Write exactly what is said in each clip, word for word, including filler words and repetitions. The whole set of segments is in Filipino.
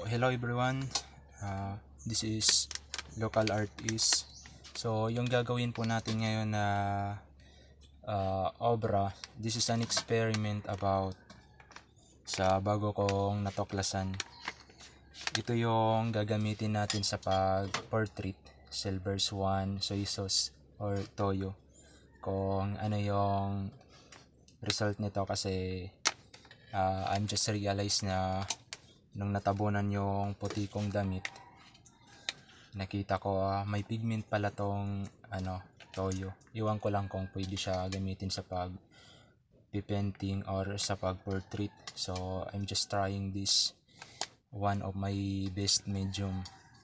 hello everyone. Uh, this is Local Artist. So, yung gagawin po natin ngayon na uh, obra, this is an experiment about sa bago kong natuklasan. Ito yung gagamitin natin sa pag-portrait, Silvers one, soy sauce, or toyo. Kung ano yung result nito kasi uh, I'm just realized na nung natabunan yung puti kong damit, nakita ko uh, may pigment pala tong ano, toyo. Iwan ko lang kung pwede siya gamitin sa pag painting or sa pag portrait. So I'm just trying this, one of my best medium.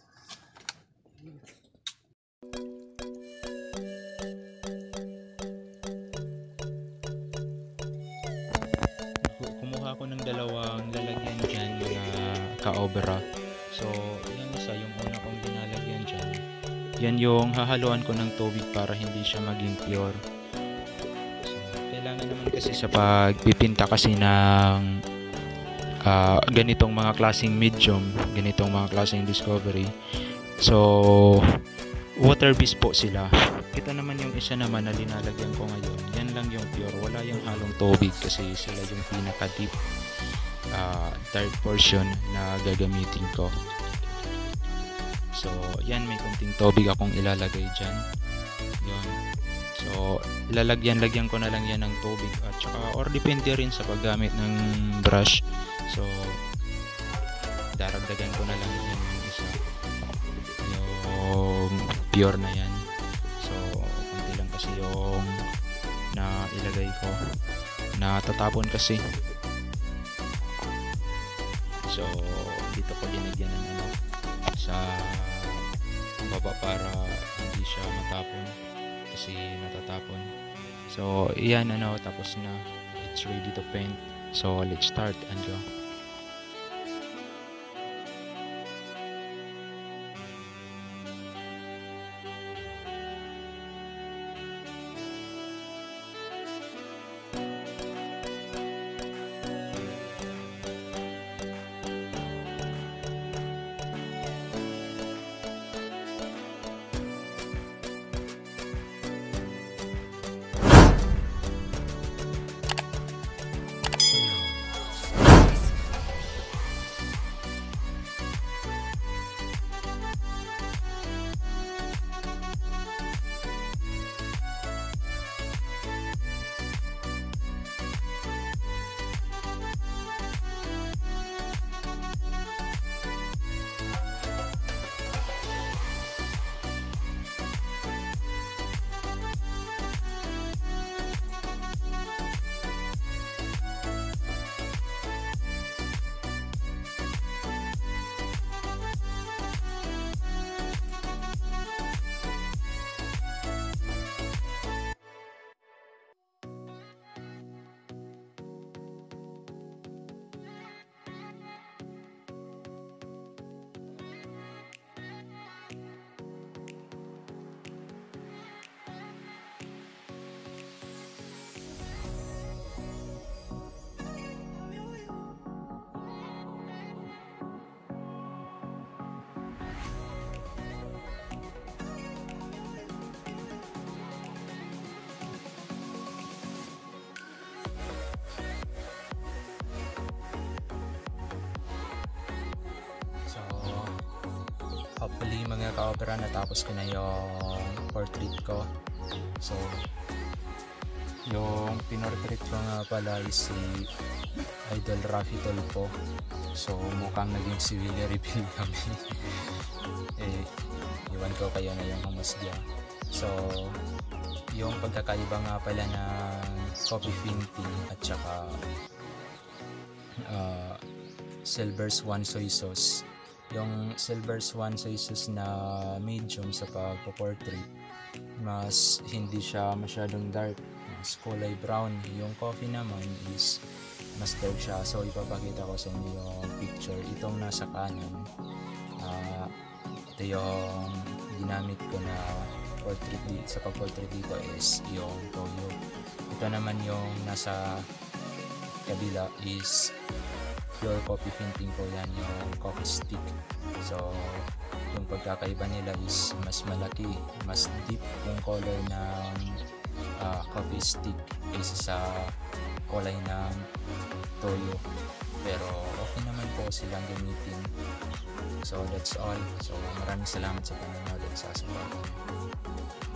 Kumuha ko ng dalawang lalagyan dyan na ka-obra. So, yan isa, yung una kong ginalagyan dyan. Yan yung hahaluan ko ng tubig para hindi siya maging pure. So, kailangan naman kasi sa pagpipinta kasi ng uh, ganitong mga klaseng medium, ganitong mga klaseng discovery. So, water-based po sila. Ito naman yung isa naman na linalagyan ko ngayon. Yan lang yung pure. Wala yung halong tubig kasi sila yung pinaka-deep uh, dark portion na gagamitin ko. So, yan, may kunting tubig akong ilalagay dyan. Yun. So, lalagyan-lagyan ko na lang yan ng tubig at saka, or depende rin sa paggamit ng brush. So, daragdagan ko na lang yan yung isa. Yung pure na yan. So, kunti lang kasi yung na ilagay ko. Natatapon kasi. So, dito ko ginagyan ng ano, sa baba para hindi siya matapon kasi natatapon. So, iyan ano, tapos na. It's ready to paint. So, let's start and go. Hopefully mga ka-obra natapos ko na yung portrait ko. So, yung pinortrait ko nga pala is si Idol Rafi Tolpo. So, mukhang naging si Willie Reveal kami. eh, iwan ko kayo na yung humusga. So, yung pagkakaiba nga pala ng copy painting at saka uh, Silvers one soy sauce. Yung Silvers one soy sauce na medium sa pagpo-portrait, mas hindi siya masyadong dark, mas kulay brown. Yung coffee naman is mas dark siya. So ipapakita ko sa inyo yung picture. Itong nasa kanan, uh, ito yung ginamit ko na portrait dito, sa pag-portrait dito is yung toyo. Ito naman yung nasa kabila is pure coffee printing po yan, yung coffee stick. So yung pagkakaiba nila is mas malaki, mas deep yung color ng uh, coffee stick kaysa sa kulay ng toyo. Pero okay naman po silang gamitin. So that's all. So maraming salamat sa panonood at sa suporta.